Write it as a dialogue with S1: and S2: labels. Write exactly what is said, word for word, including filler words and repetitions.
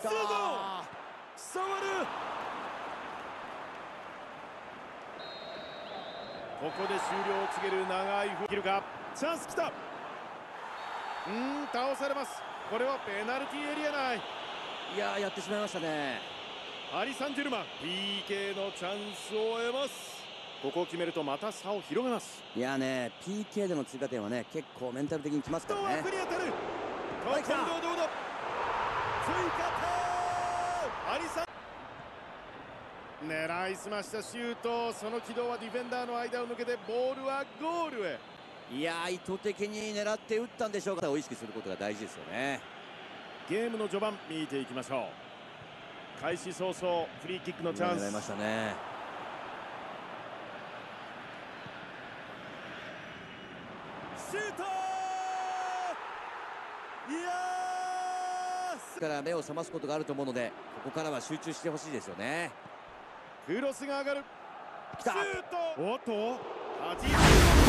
S1: た。
S2: 触る。ここで終了を告げる長いフ切るか。チャンスきた。うん、倒されます。これはペナルティーエリア内。
S1: いやー、やってしまいましたね。
S2: パリ・サンジェルマン ピーケー のチャンスを得ます。ここを決めるとまた差を広げます。
S1: いやーね、 ピーケー での追加点はね、結構メンタル的にきますからね。
S2: 枠に当たる。
S1: はい、来た。
S2: 今度はどうだ。追加点。パリ・サン狙いすましたシュート。その軌道はディフェンダーの間を抜けてボールはゴールへ。
S1: いやー、意図的に狙って打ったんでしょうか。を意識することが大事ですよね。
S2: ゲームの序盤見ていきましょう。開始早々フリーキックのチャンス。
S1: 狙いましたね。
S2: シュート。いや
S1: ーから目を覚ますことがあると思うので、ここからは集中してほしいですよね。
S2: クロスが上がる。
S1: 来た。
S2: シュート。おっとはじいて